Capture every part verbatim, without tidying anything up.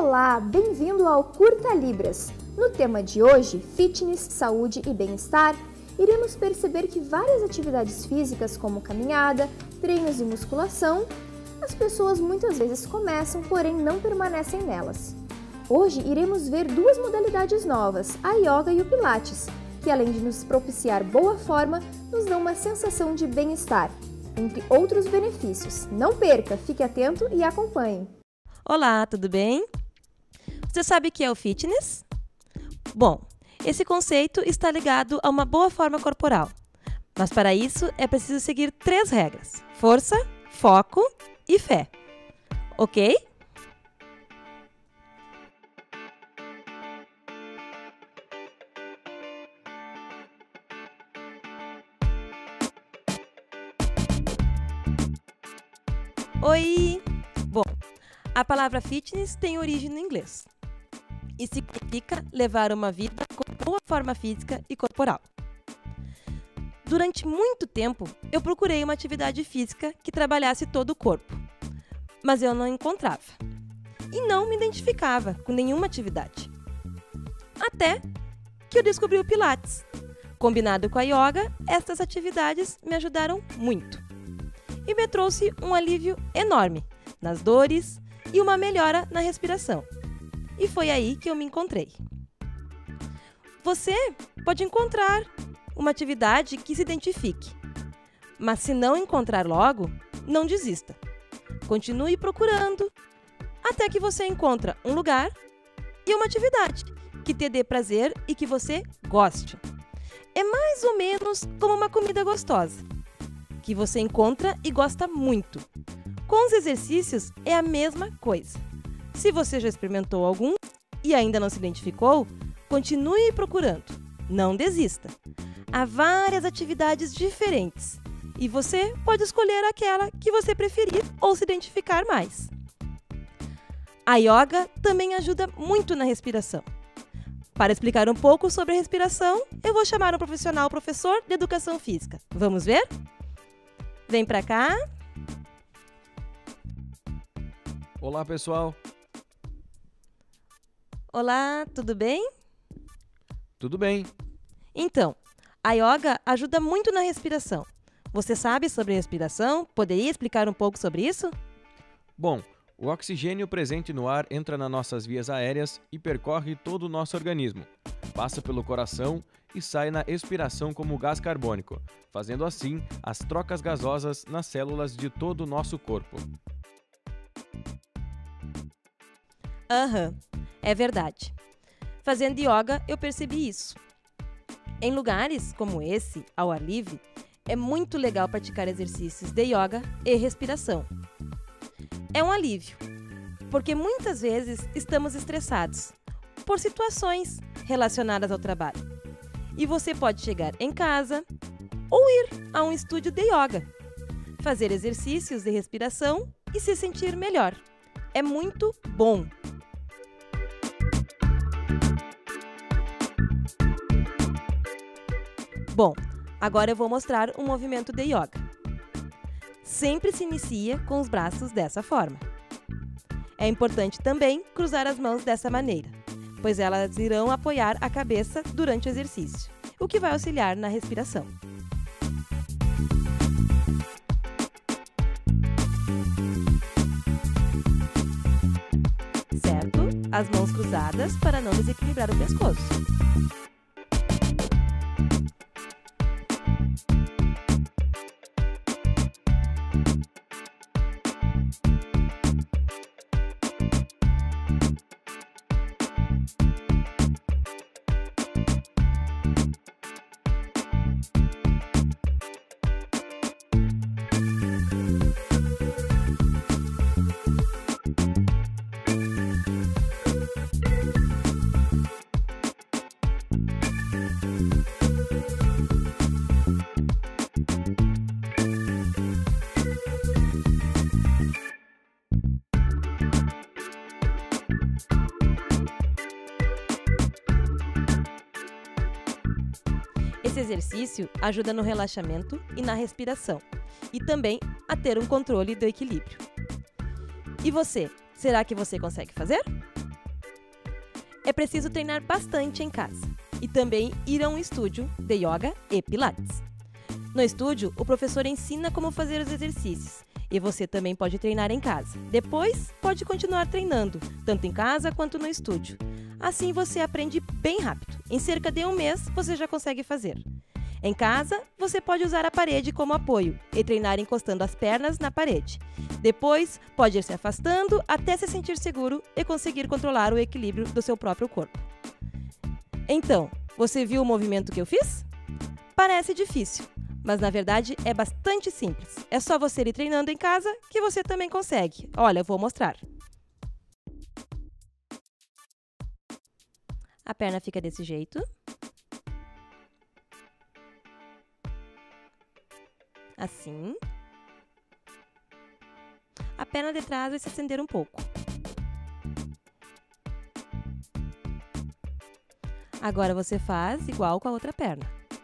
Olá, bem-vindo ao Curta Libras. No tema de hoje, fitness, saúde e bem-estar, iremos perceber que várias atividades físicas como caminhada, treinos e musculação, as pessoas muitas vezes começam, porém não permanecem nelas. Hoje iremos ver duas modalidades novas, a yoga e o pilates, que além de nos propiciar boa forma, nos dão uma sensação de bem-estar, entre outros benefícios. Não perca, fique atento e acompanhe. Olá, tudo bem? Você sabe o que é o fitness? Bom, esse conceito está ligado a uma boa forma corporal, mas para isso é preciso seguir três regras: força, foco e fé. Ok? Oi! Bom, a palavra fitness tem origem no inglês e significa levar uma vida com boa forma física e corporal. Durante muito tempo, eu procurei uma atividade física que trabalhasse todo o corpo, mas eu não encontrava e não me identificava com nenhuma atividade. Até que eu descobri o Pilates. Combinado com a yoga, estas atividades me ajudaram muito e me trouxe um alívio enorme nas dores e uma melhora na respiração. E foi aí que eu me encontrei. Você pode encontrar uma atividade que se identifique, mas se não encontrar logo, não desista. Continue procurando até que você encontre um lugar e uma atividade que te dê prazer e que você goste. É mais ou menos como uma comida gostosa, que você encontra e gosta muito. Com os exercícios é a mesma coisa. Se você já experimentou algum e ainda não se identificou, continue procurando. Não desista. Há várias atividades diferentes e você pode escolher aquela que você preferir ou se identificar mais. A yoga também ajuda muito na respiração. Para explicar um pouco sobre a respiração, eu vou chamar um profissional professor de educação física. Vamos ver? Vem pra cá. Olá, pessoal. Olá, tudo bem? Tudo bem. Então, a yoga ajuda muito na respiração. Você sabe sobre respiração? Poderia explicar um pouco sobre isso? Bom, o oxigênio presente no ar entra nas nossas vias aéreas e percorre todo o nosso organismo. Passa pelo coração e sai na expiração como gás carbônico, fazendo assim as trocas gasosas nas células de todo o nosso corpo. Aham, é verdade. Fazendo yoga, eu percebi isso. Em lugares como esse, ao ar livre, é muito legal praticar exercícios de yoga e respiração. É um alívio, porque muitas vezes estamos estressados por situações relacionadas ao trabalho. E você pode chegar em casa ou ir a um estúdio de yoga, fazer exercícios de respiração e se sentir melhor. É muito bom! Bom, agora eu vou mostrar um movimento de yoga. Sempre se inicia com os braços dessa forma. É importante também cruzar as mãos dessa maneira, pois elas irão apoiar a cabeça durante o exercício, o que vai auxiliar na respiração. Certo? As mãos cruzadas para não desequilibrar o pescoço. Esse exercício ajuda no relaxamento e na respiração, e também a ter um controle do equilíbrio. E você, será que você consegue fazer? é preciso treinar bastante em casa e também ir a um estúdio de yoga e pilates. No estúdio, o professor ensina como fazer os exercícios e você também pode treinar em casa. Depois, pode continuar treinando, tanto em casa quanto no estúdio. Assim você aprende bem rápido. Em cerca de um mês, você já consegue fazer. Em casa, você pode usar a parede como apoio e treinar encostando as pernas na parede. Depois, pode ir se afastando até se sentir seguro e conseguir controlar o equilíbrio do seu próprio corpo. Então, você viu o movimento que eu fiz? Parece difícil, mas na verdade é bastante simples. É só você ir treinando em casa que você também consegue. Olha, eu vou mostrar. A perna fica desse jeito. Assim. A perna de trás vai se estender um pouco. Agora você faz igual com a outra perna.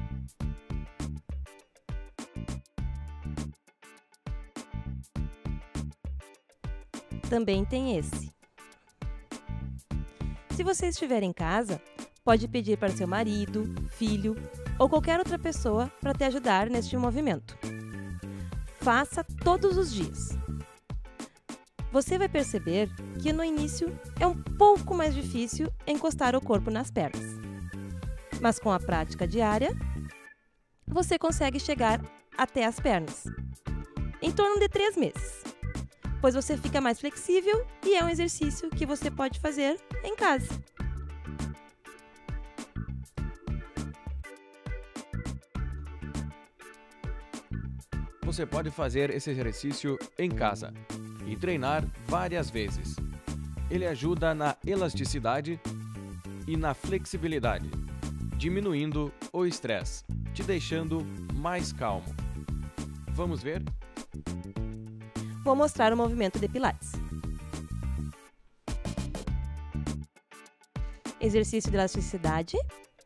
Também tem esse. Se você estiver em casa, pode pedir para seu marido, filho ou qualquer outra pessoa para te ajudar neste movimento. Faça todos os dias. Você vai perceber que no início é um pouco mais difícil encostar o corpo nas pernas. Mas com a prática diária, você consegue chegar até as pernas em torno de três meses, pois você fica mais flexível e é um exercício que você pode fazer em casa. Você pode fazer esse exercício em casa e treinar várias vezes. Ele ajuda na elasticidade e na flexibilidade, diminuindo o estresse, te deixando mais calmo. Vamos ver? Vou mostrar o movimento de pilates. Exercício de elasticidade.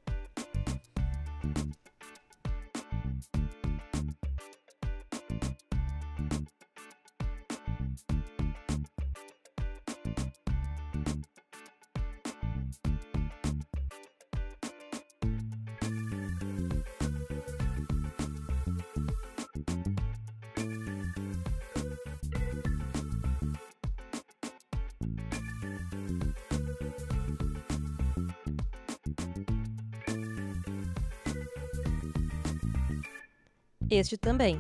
Este também.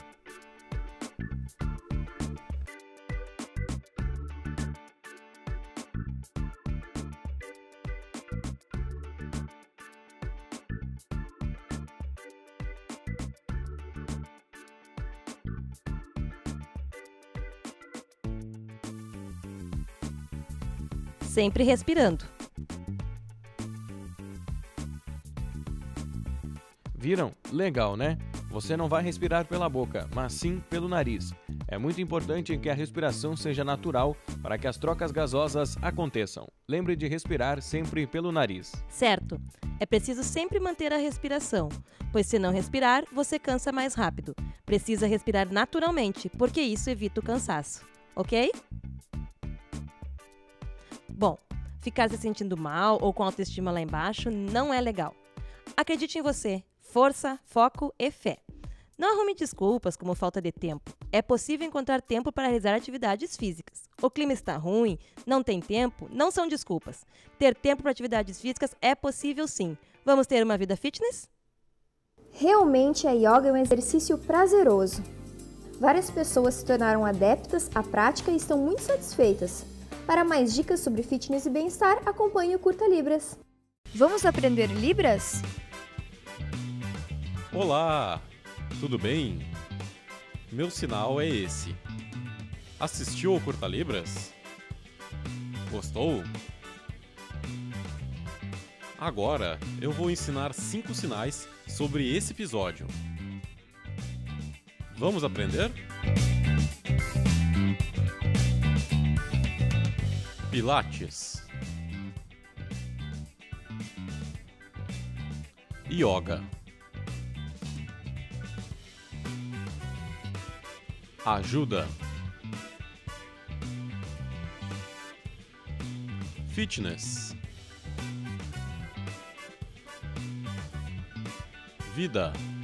Sempre respirando. Viram? Legal, né? Você não vai respirar pela boca, mas sim pelo nariz. É muito importante que a respiração seja natural para que as trocas gasosas aconteçam. Lembre de respirar sempre pelo nariz. Certo. É preciso sempre manter a respiração, pois se não respirar, você cansa mais rápido. Precisa respirar naturalmente, porque isso evita o cansaço. Ok? Bom, ficar se sentindo mal ou com autoestima lá embaixo não é legal. Acredite em você. Força, foco e fé. Não arrume desculpas como falta de tempo. É possível encontrar tempo para realizar atividades físicas. O clima está ruim, não tem tempo, não são desculpas. Ter tempo para atividades físicas é possível sim. Vamos ter uma vida fitness? Realmente a yoga é um exercício prazeroso. Várias pessoas se tornaram adeptas à prática e estão muito satisfeitas. Para mais dicas sobre fitness e bem-estar, acompanhe o Curta Libras. Vamos aprender Libras? Olá, tudo bem? Meu sinal é esse. Assistiu ao Curta Libras? Gostou? Agora eu vou ensinar cinco sinais sobre esse episódio. Vamos aprender? Pilates, Yoga, ajuda, fitness, Vida.